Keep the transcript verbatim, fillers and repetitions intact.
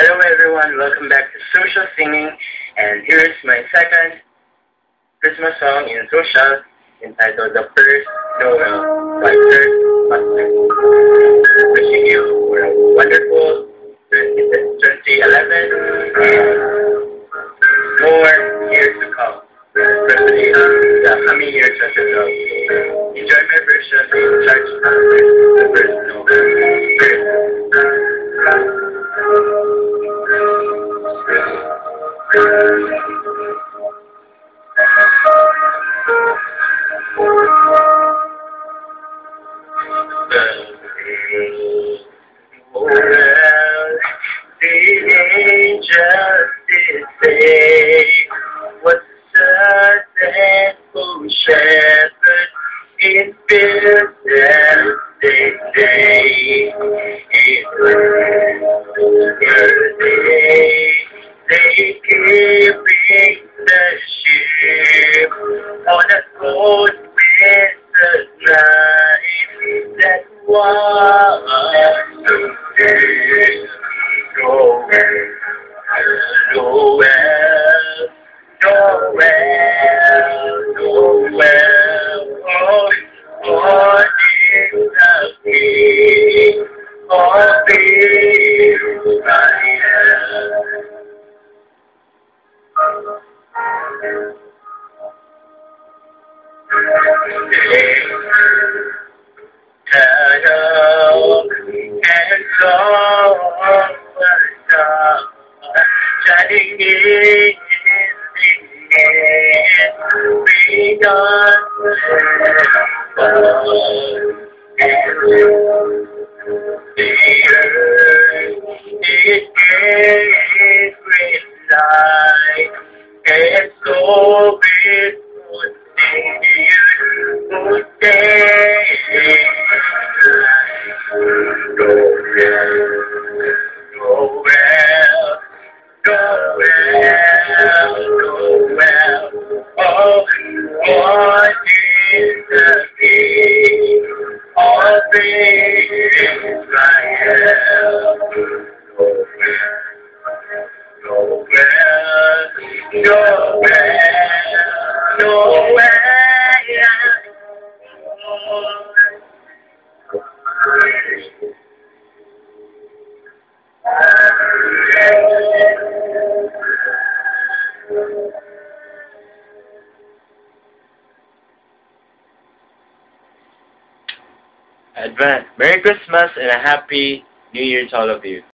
Hello everyone, welcome back to Social Singing, and here's my second Christmas song in Social, entitled The First Noel by Kirk Buster. Wishing you for a wonderful twenty eleven and more years to come, especially the coming years as well. Enjoy my version in Church The First Noel. Well, the angels did say, what a thankful shepherd in fields that they say. It was day they carried the sheep on a cold winter's night. That was the day. Noel, Noel, Noel, Noel, oh, oh, in the King of Israel. Shadow and song shining in the air, beyond the earth, it gave great light, and so it would continue to stay. Go well, go well, go well, oh, what is the King of Israel? Go well, go well, go well, go well. Advance Merry Christmas and a Happy New Year to all of you.